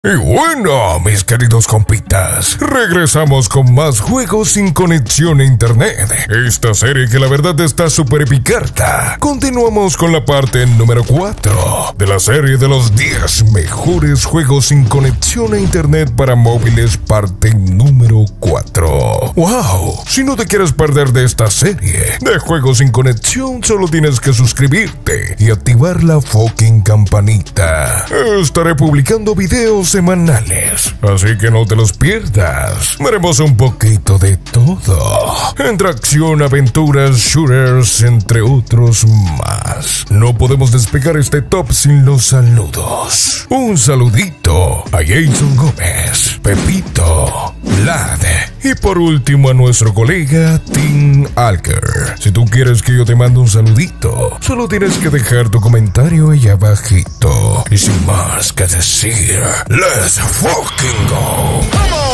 Y bueno, mis queridos compitas, regresamos con más juegos sin conexión a internet. Esta serie que la verdad está súper epicarta. Continuamos con la parte número 4 de la serie de los 10 mejores juegos sin conexión a internet para móviles, parte número 4. ¡Wow! Si no te quieres perder de esta serie de juegos sin conexión, solo tienes que suscribirte y activar la fucking campanita. Estaré publicando videos semanales, así que no te los pierdas. Veremos un poquito de todo, entre acción, aventuras, shooters, entre otros más. No podemos despegar este top sin los saludos. Un saludito a Jason Gómez, Pepito, Vlad y por último a nuestro colega Tim Alker. Si tú quieres que yo te mande un saludito, solo tienes que dejar tu comentario ahí abajito. Y sin más que decir, let's fucking go.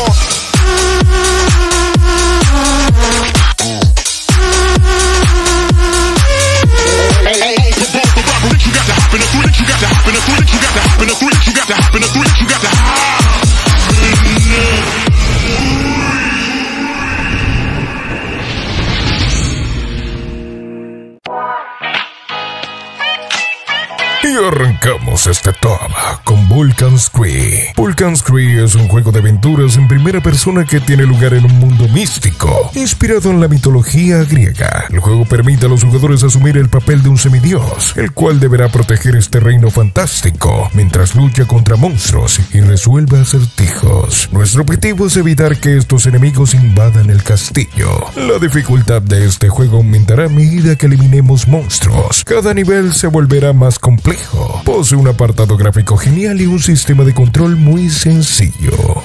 Y arrancamos este top con Vulcan's Cree. Vulcan's Cree es un juego de aventuras en primera persona que tiene lugar en un mundo místico, inspirado en la mitología griega. El juego permite a los jugadores asumir el papel de un semidios, el cual deberá proteger este reino fantástico, mientras lucha contra monstruos y resuelve acertijos. Nuestro objetivo es evitar que estos enemigos invadan el castillo. La dificultad de este juego aumentará a medida que eliminemos monstruos. Cada nivel se volverá más complejo. Posee un apartado gráfico genial y un sistema de control muy sencillo.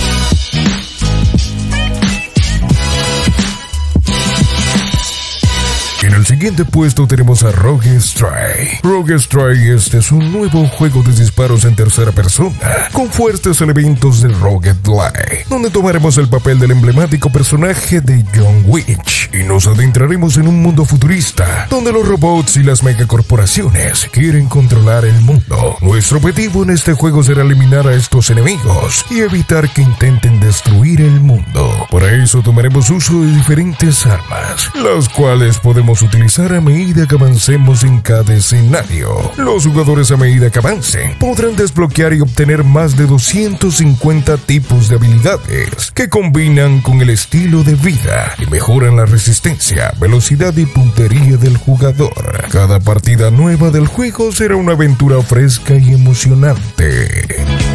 En el siguiente puesto tenemos a Rogue Strike. Rogue Strike es un nuevo juego de disparos en tercera persona, con fuertes elementos de roguelike, donde tomaremos el papel del emblemático personaje de John Wick y nos adentraremos en un mundo futurista, donde los robots y las megacorporaciones quieren controlar el mundo. Nuestro objetivo en este juego será eliminar a estos enemigos y evitar que intenten destruir el mundo. Para eso tomaremos uso de diferentes armas, las cuales podemos utilizar a medida que avancemos en cada escenario. Los jugadores a medida que avancen podrán desbloquear y obtener más de 250 tipos de habilidades que combinan con el estilo de vida y mejoran la resistencia, velocidad y puntería del jugador. Cada partida nueva del juego será una aventura fresca y emocionante.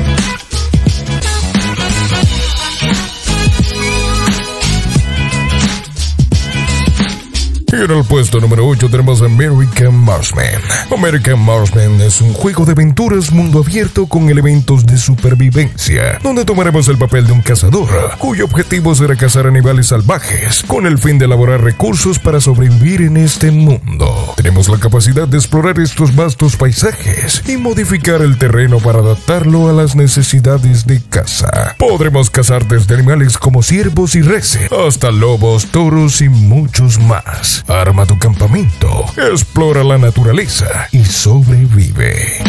Y en el puesto número 8 tenemos American Marksman. American Marksman es un juego de aventuras mundo abierto con elementos de supervivencia, donde tomaremos el papel de un cazador, cuyo objetivo será cazar animales salvajes, con el fin de elaborar recursos para sobrevivir en este mundo. Tenemos la capacidad de explorar estos vastos paisajes y modificar el terreno para adaptarlo a las necesidades de caza. Podremos cazar desde animales como ciervos y reses, hasta lobos, toros y muchos más. Arma tu campamento, explora la naturaleza y sobrevive.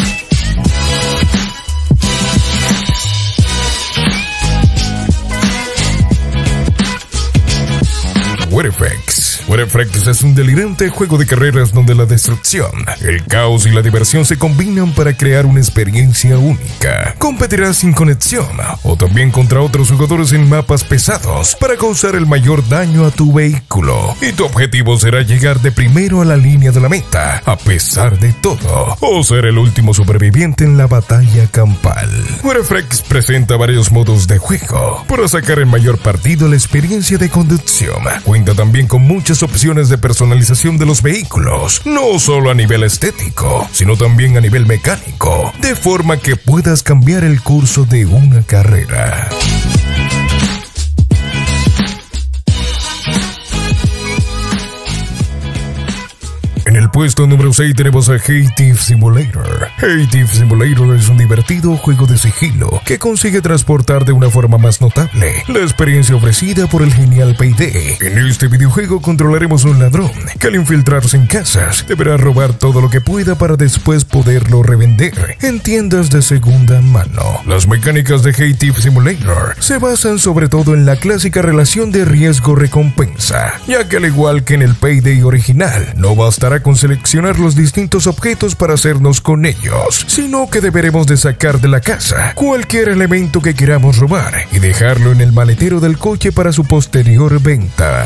WRFX es un delirante juego de carreras donde la destrucción, el caos y la diversión se combinan para crear una experiencia única. Competirás sin conexión o también contra otros jugadores en mapas pesados para causar el mayor daño a tu vehículo. Y tu objetivo será llegar de primero a la línea de la meta, a pesar de todo, o ser el último superviviente en la batalla campal. WRFX presenta varios modos de juego para sacar el mayor partido a la experiencia de conducción. Cuenta también con muchas opciones de personalización de los vehículos, no solo a nivel estético, sino también a nivel mecánico, de forma que puedas cambiar el curso de una carrera. En el puesto número 6 tenemos a Hey Thief Simulator. Hey Thief Simulator es un divertido juego de sigilo que consigue transportar de una forma más notable la experiencia ofrecida por el genial Payday. En este videojuego controlaremos un ladrón que al infiltrarse en casas deberá robar todo lo que pueda para después poderlo revender en tiendas de segunda mano. Las mecánicas de Hey Thief Simulator se basan sobre todo en la clásica relación de riesgo-recompensa, ya que al igual que en el Payday original, no bastará con seleccionar los distintos objetos para hacernos con ellos, sino que deberemos de sacar de la casa cualquier elemento que queramos robar y dejarlo en el maletero del coche para su posterior venta.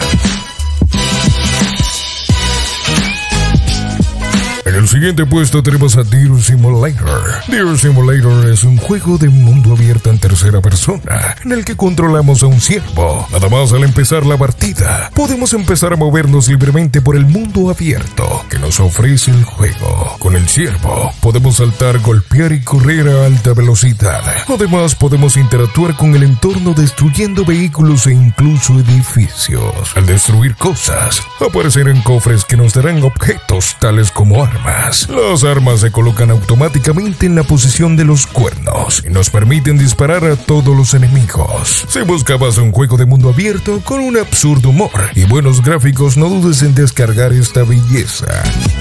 En el siguiente puesto tenemos a Deer Simulator. Deer Simulator es un juego de mundo abierto en tercera persona, en el que controlamos a un ciervo. Nada más al empezar la partida, podemos empezar a movernos libremente por el mundo abierto que nos ofrece el juego. Con el ciervo, podemos saltar, golpear y correr a alta velocidad. Además, podemos interactuar con el entorno destruyendo vehículos e incluso edificios. Al destruir cosas, aparecerán cofres que nos darán objetos tales como armas. Las armas se colocan automáticamente en la posición de los cuernos y nos permiten disparar a todos los enemigos. Si buscabas un juego de mundo abierto con un absurdo humor y buenos gráficos, no dudes en descargar esta belleza.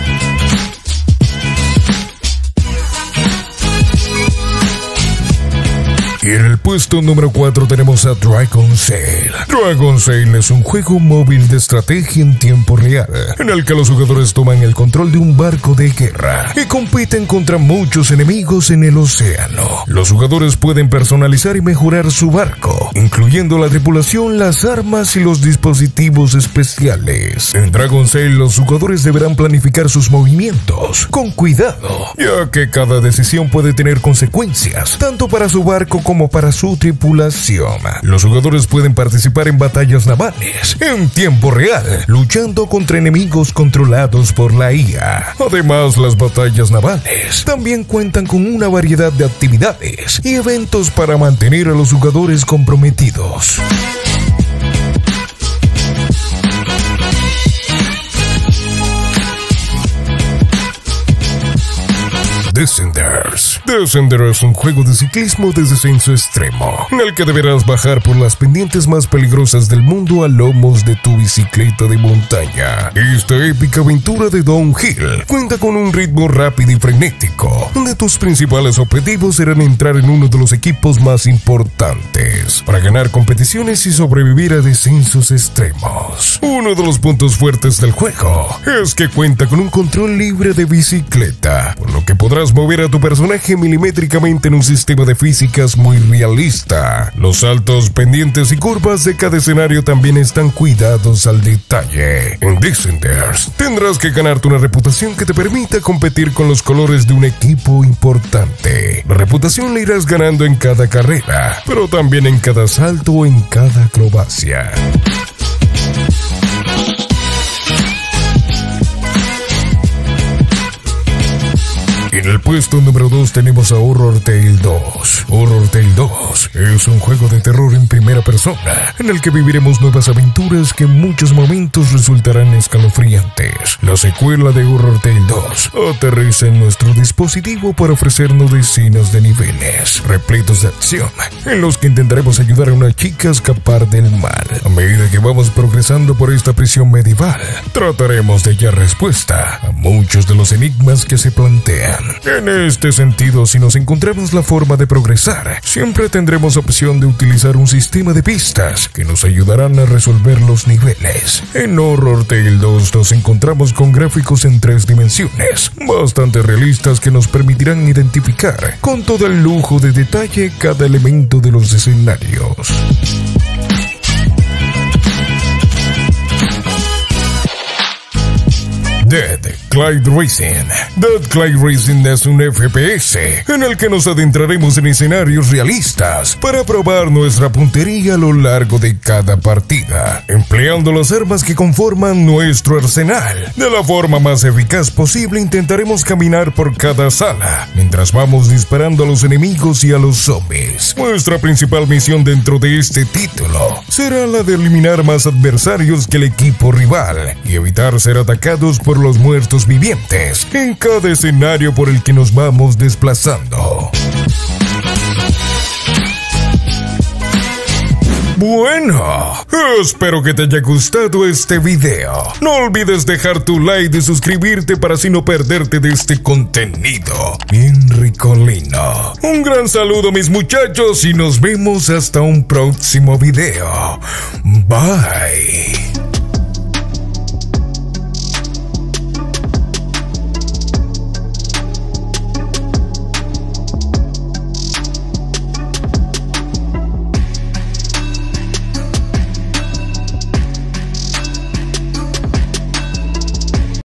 Y en el puesto número 4 tenemos a Dragon Sail. Dragon Sail es un juego móvil de estrategia en tiempo real, en el que los jugadores toman el control de un barco de guerra y compiten contra muchos enemigos en el océano. Los jugadores pueden personalizar y mejorar su barco, incluyendo la tripulación, las armas y los dispositivos especiales. En Dragon Sail los jugadores deberán planificar sus movimientos con cuidado, ya que cada decisión puede tener consecuencias, tanto para su barco como para su tripulación. Los jugadores pueden participar en batallas navales en tiempo real, luchando contra enemigos controlados por la IA. Además, las batallas navales también cuentan con una variedad de actividades y eventos para mantener a los jugadores comprometidos. Descenders. Descender es un juego de ciclismo de descenso extremo, en el que deberás bajar por las pendientes más peligrosas del mundo a lomos de tu bicicleta de montaña. Esta épica aventura de downhill cuenta con un ritmo rápido y frenético, donde tus principales objetivos serán entrar en uno de los equipos más importantes para ganar competiciones y sobrevivir a descensos extremos. Uno de los puntos fuertes del juego es que cuenta con un control libre de bicicleta, por lo que podrás mover a tu personaje milimétricamente en un sistema de físicas muy realista. Los saltos, pendientes y curvas de cada escenario también están cuidados al detalle. En Descenders tendrás que ganarte una reputación que te permita competir con los colores de un equipo importante. La reputación la irás ganando en cada carrera, pero también en cada salto o en cada acrobacia. En el puesto número 2 tenemos a Horror Tale 2. Horror Tale 2 es un juego de terror en primera persona, en el que viviremos nuevas aventuras que en muchos momentos resultarán escalofriantes. La secuela de Horror Tale 2 aterriza en nuestro dispositivo para ofrecernos decenas de niveles repletos de acción, en los que intentaremos ayudar a una chica a escapar del mal. A medida que vamos progresando por esta prisión medieval, trataremos de hallar respuesta a muchos de los enigmas que se plantean. En este sentido, si nos encontramos la forma de progresar, siempre tendremos opción de utilizar un sistema de pistas que nos ayudarán a resolver los niveles. En Horror Tale 2 nos encontramos con gráficos en 3 dimensiones, bastante realistas, que nos permitirán identificar con todo el lujo de detalle cada elemento de los escenarios. Dead Glide Racing. Dead Glide Racing es un FPS en el que nos adentraremos en escenarios realistas para probar nuestra puntería a lo largo de cada partida, empleando las armas que conforman nuestro arsenal. De la forma más eficaz posible intentaremos caminar por cada sala, mientras vamos disparando a los enemigos y a los zombies. Nuestra principal misión dentro de este título será la de eliminar más adversarios que el equipo rival y evitar ser atacados por los muertos mundos vivientes en cada escenario por el que nos vamos desplazando. Bueno, espero que te haya gustado este video. No olvides dejar tu like y suscribirte para así no perderte de este contenido bien ricolino. Un gran saludo, mis muchachos, y nos vemos hasta un próximo video. Bye.